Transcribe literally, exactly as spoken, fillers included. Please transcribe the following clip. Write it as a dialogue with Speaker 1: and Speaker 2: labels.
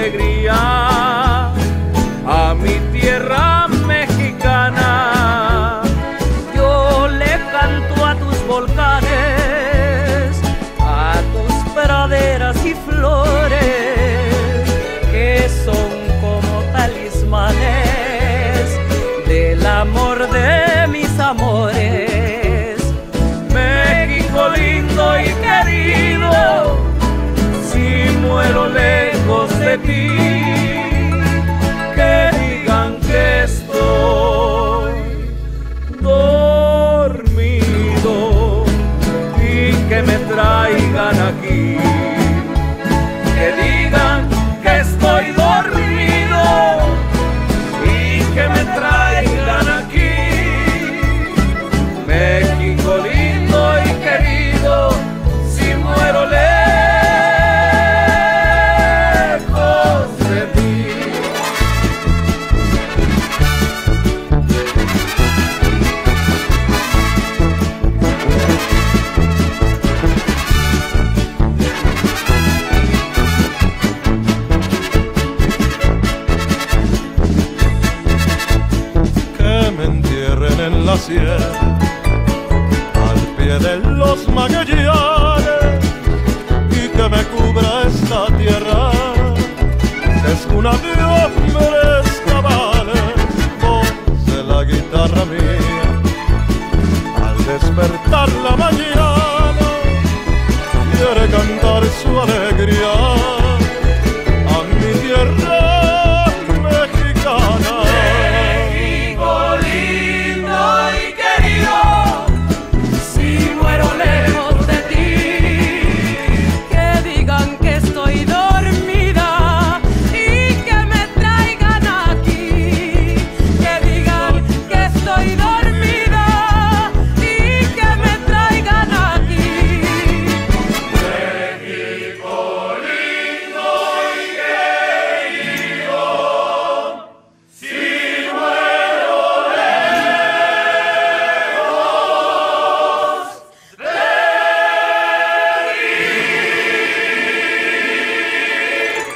Speaker 1: alegría a mi tierra mexicana. Yo le canto a tus volcanes, a tus praderas y flores, que son como talismanes del amor de mis amores. México lindo y querido, si muero lejos de ti, que digan que estoy dormido y que me traigan aquí, que digan que estoy dormido y que me traigan aquí. México lindo y querido, si muero lejos de ti.
Speaker 2: Que me entierren en la sierra, al pie de los Magallanes, y que me cubra esta tierra, que es cuna de hombres cabales. Voz de la guitarra mía, al despertar la mañana, quiere cantar su alegría.